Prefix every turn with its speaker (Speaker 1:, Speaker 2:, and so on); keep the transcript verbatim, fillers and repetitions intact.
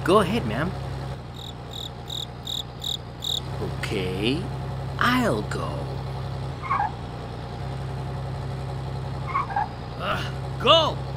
Speaker 1: Go ahead, ma'am. Okay, I'll go.
Speaker 2: Uh, go!